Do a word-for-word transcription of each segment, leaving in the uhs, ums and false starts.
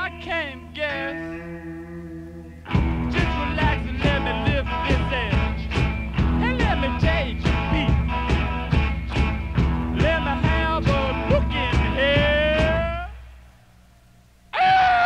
I can't guess. Just relax and let me live this edge. And let me take you beat. Let me have a look in here. Hey!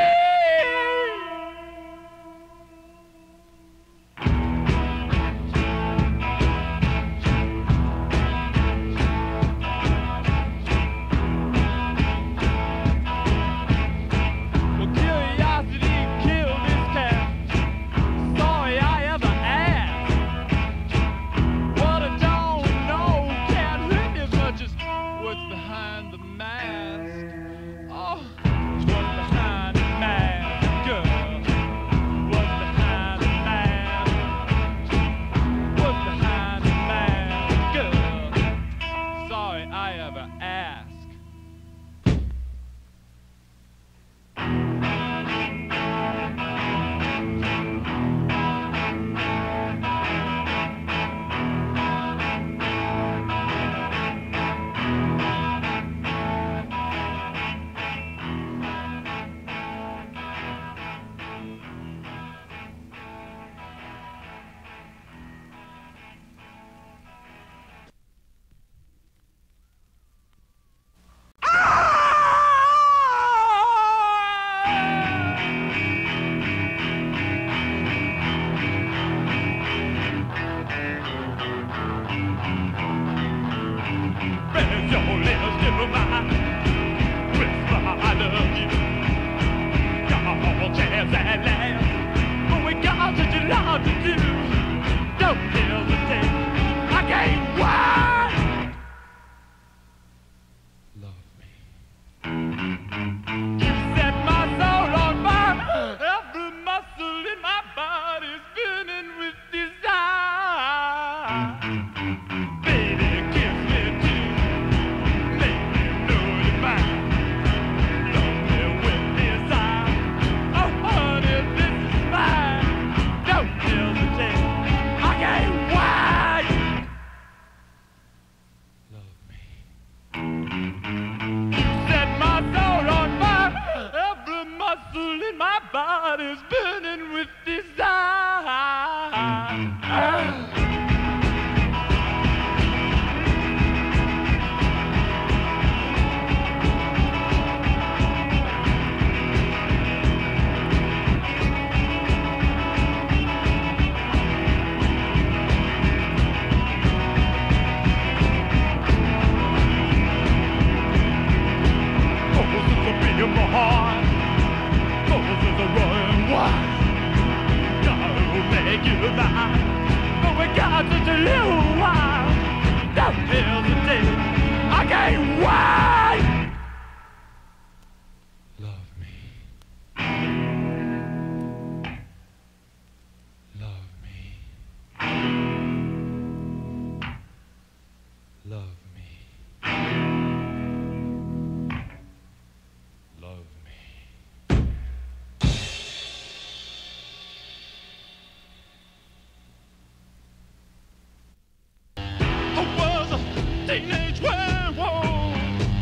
Teenage werewolf,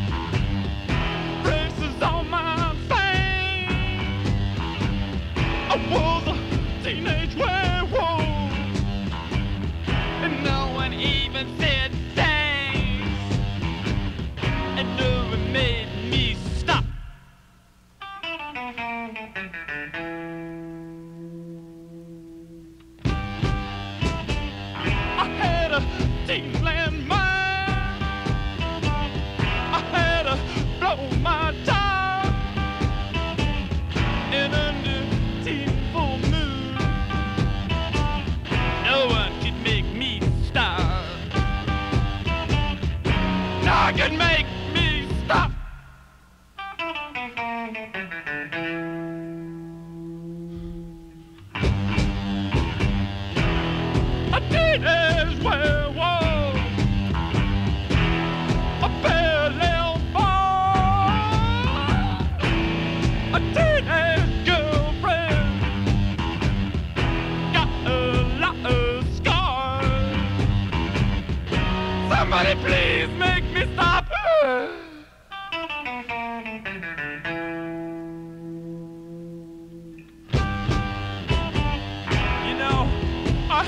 braces on my face. I was a teenage werewolf, and no one even said thanks, and no one made me stop. I had a Teen-land mind. Blow my top and under teen full moon, no one could make me stop. No one can make me stop. A teenage werewolf, a parallel a teenage girlfriend, got a lot of scars. Somebody please make me stop.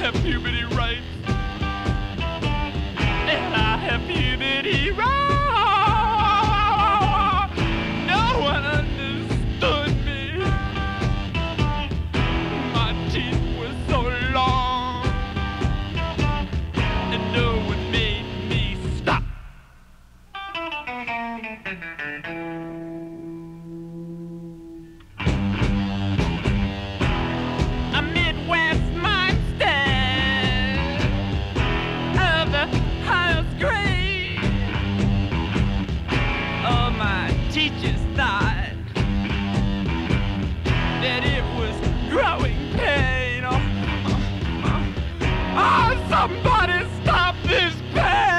have puberty rights. And I have puberty rights. No one understood me. My teeth were so long. And no one made me stop. A Midwest monster of the highest grade. All my teachers thought that it was growing pain. Oh, oh, oh, somebody stop this pain!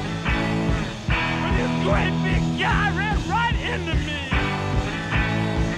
great big guy ran right into me.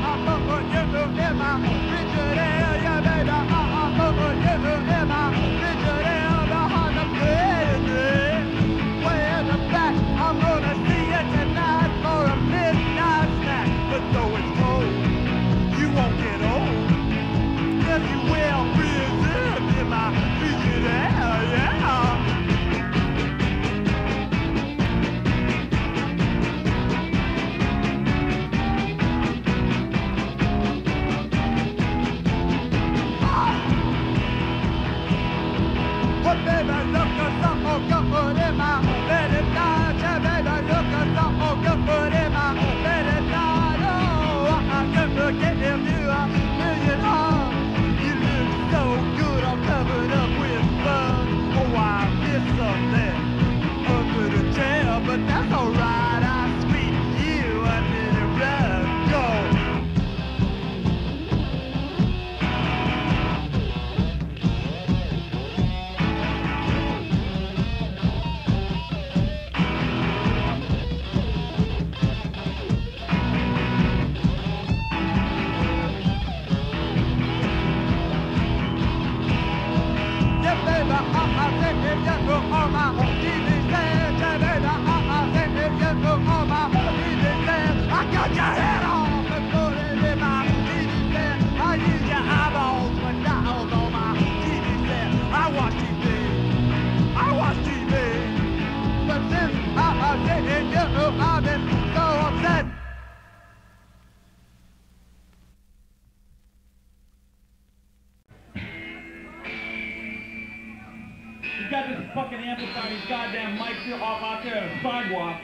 He's got this fucking amplifier, these goddamn mics here off out there on the sidewalk.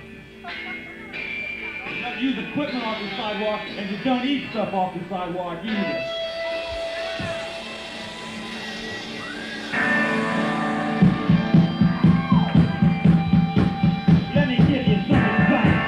You don't use equipment off the sidewalk, and you don't eat stuff off the sidewalk either. Let me give you some advice.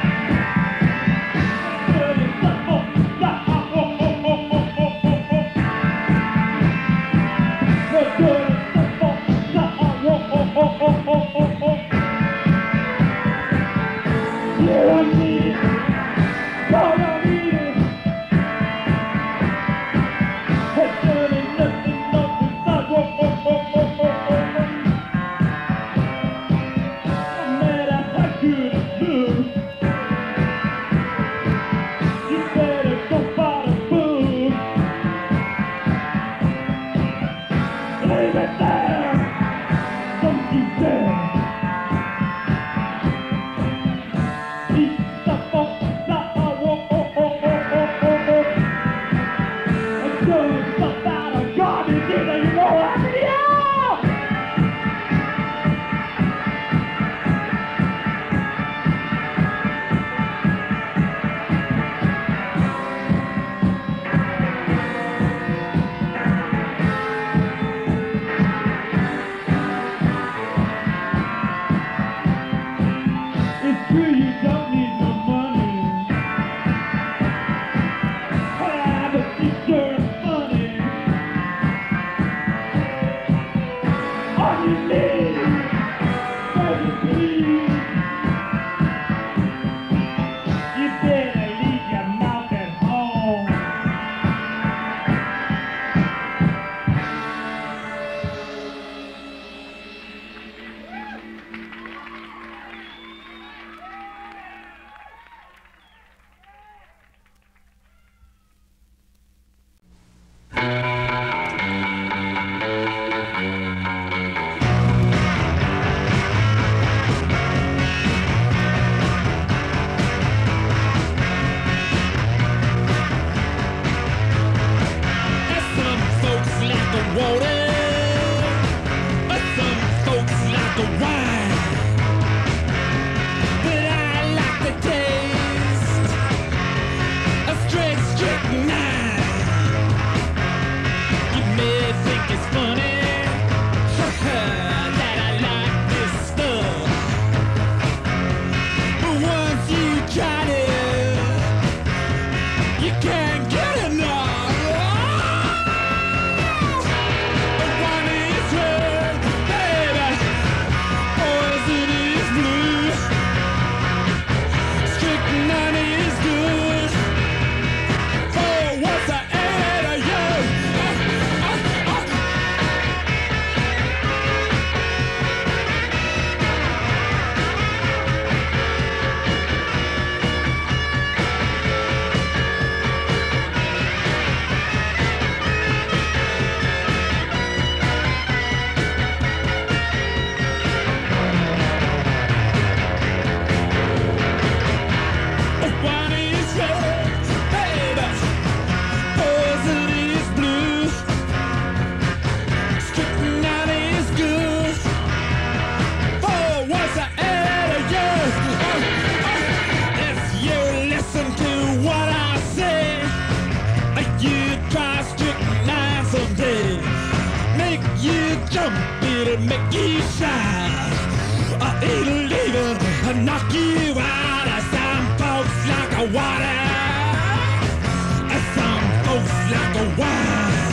it'll make you shine. Uh, it'll leave you, uh, knock you out. Uh, some folks like a water, uh, some folks like a wine.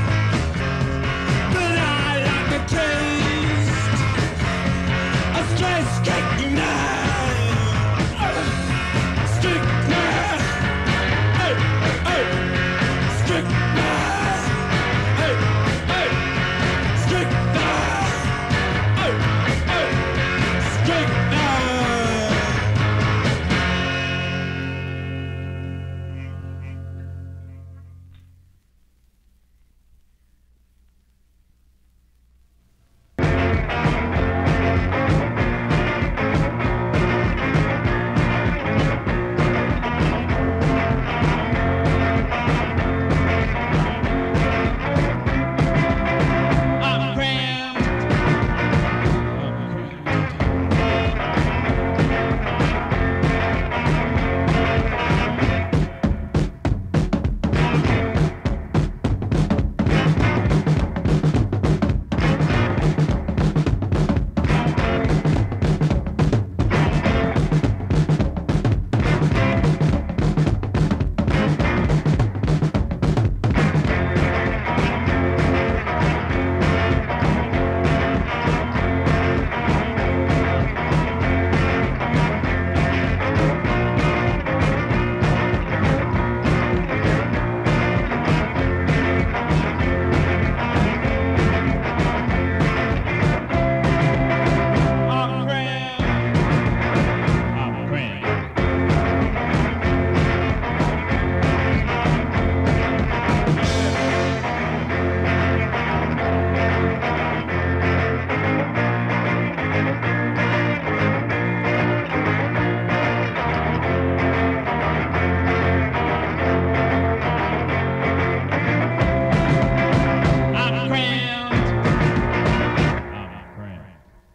But I like the taste of straight strychnine. Strychnine. Hey, hey, strychnine. Hey, hey, strychnine. Hey, hey, strychnine. I'm cramped. I'm cramped. I'm cramped. I'm cramped. I'm cramped.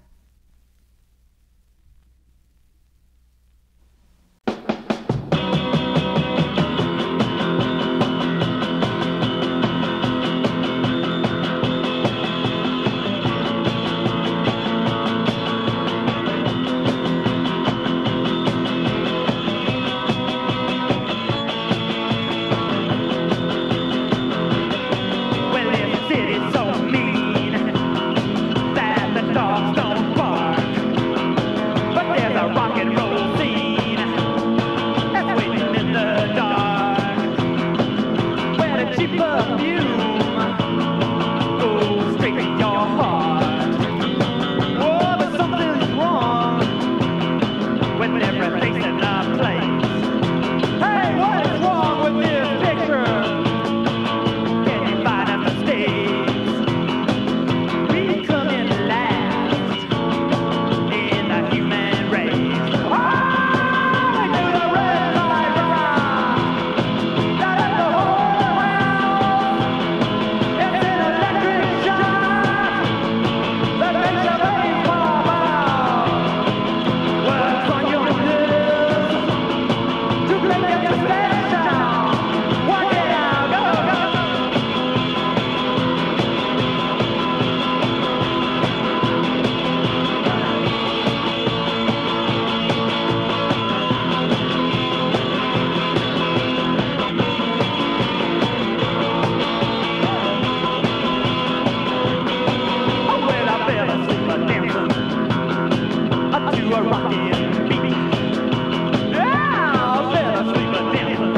Well, this city's so mean that the dogs don't bark. But there's a rock and roll scene that's waiting in the dark, where the cheap perfume goes straight to your heart. Oh, but something's wrong when everything's in our place. Hey, what is wrong with this picture? Can you find a mistake? We come in last in the human race. Ah, we do the red light around. That is the whole around. It's an electric shock that makes your face pop out. Works on your nerves to make you stand down. Work it out, go, go. Oh, well, I fell asleep a dancing up to a rockin' beat. Yeah, I fell asleep a dancing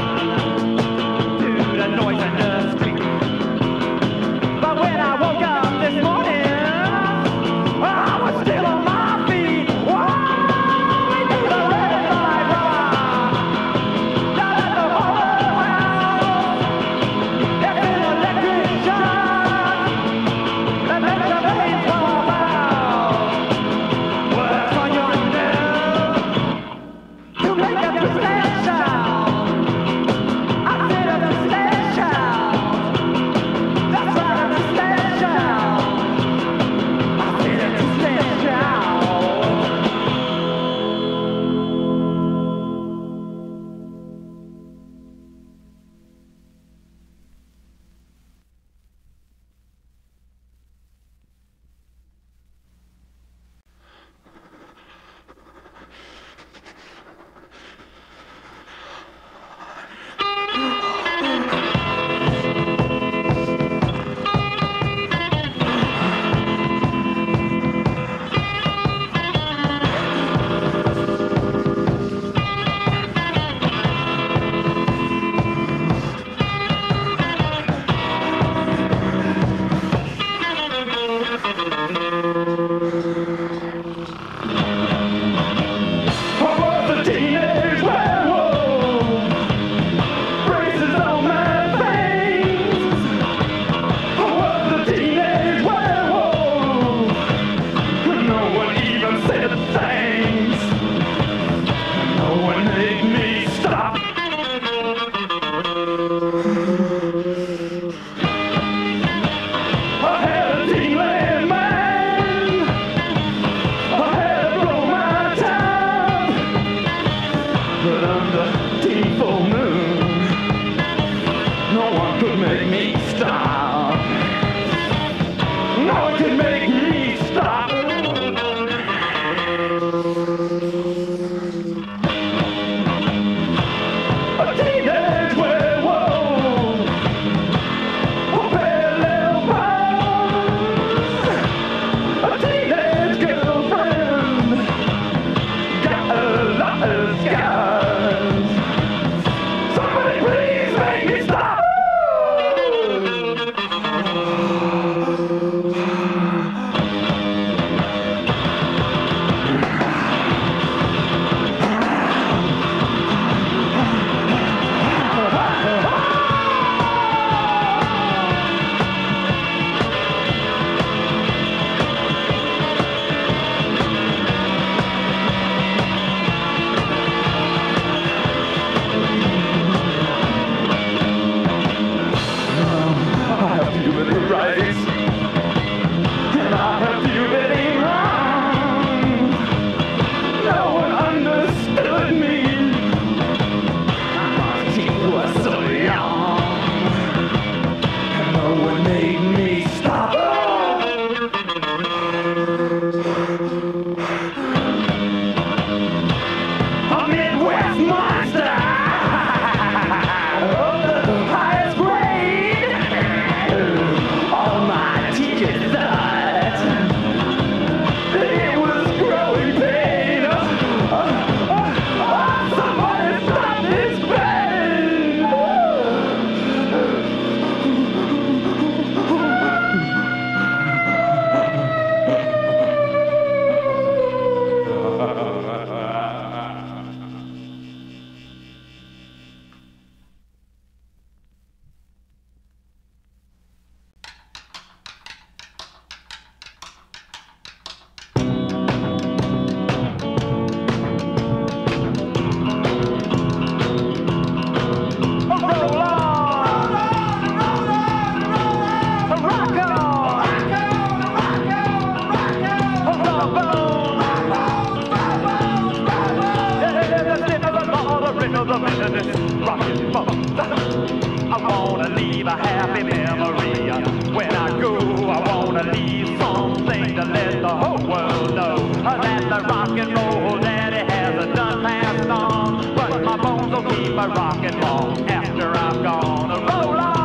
bitterness, rockin' bones. I wanna leave a happy memory. When I go, I wanna leave something to let the whole world know that the rock and roll daddy has done passed on. But my bones will keep a rockin' long after I'm gone. Roll on!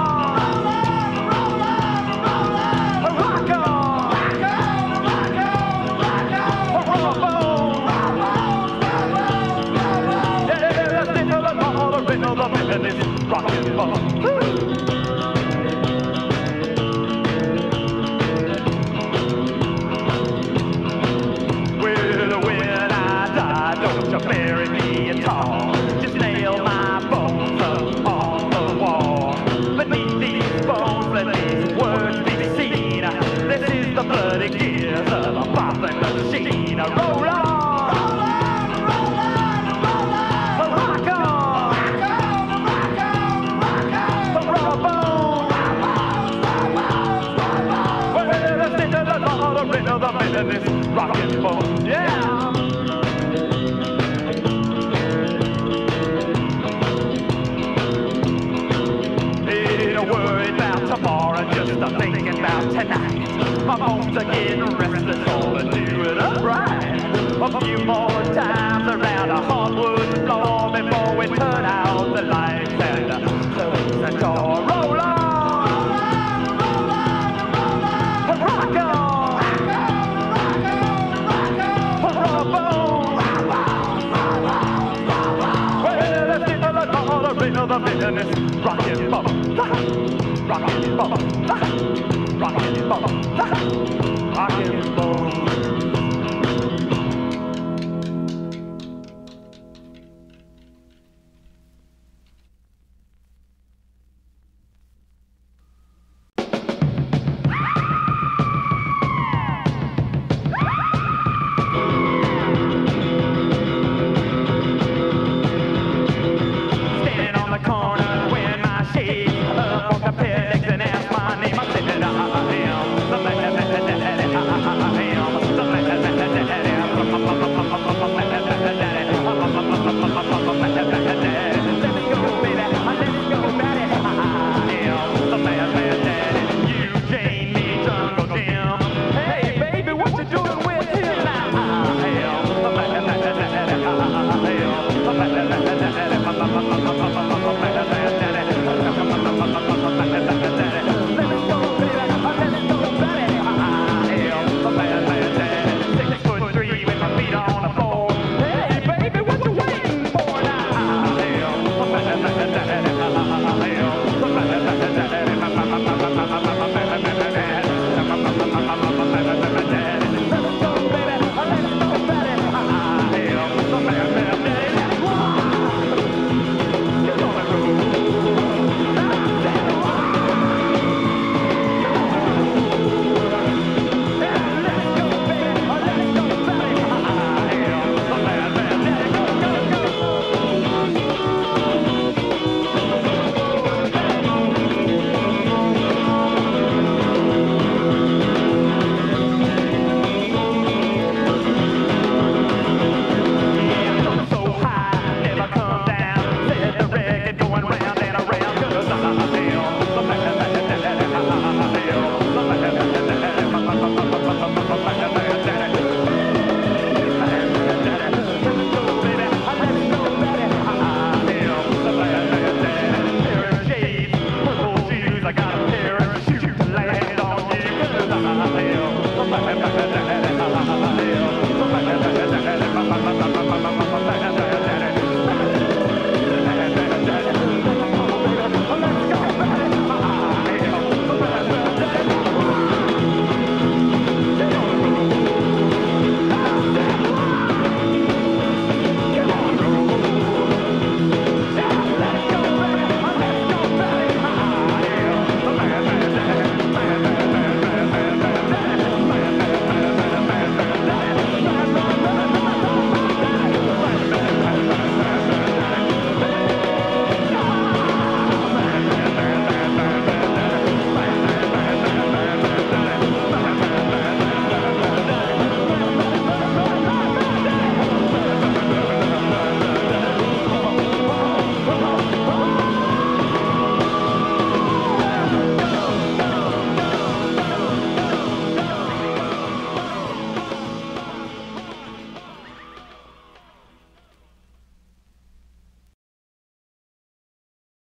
Rockin' bones. Well, when I die, don't you bury me at all. Just nail my bones up on the wall. Beneath these bones, let these words be seen. This is the bloody gears of a bopping machine. Roll on! This rockin' bones, yeah. Ain't worried about tomorrow, just a thinking about tonight. My bones are getting restless, all to do it upright. A few more times around a hardwood floor before we turn out the lights and close the door. Roll on! The bitterness, rockin' bones, rockin' bones, rockin' bones, rockin' bones.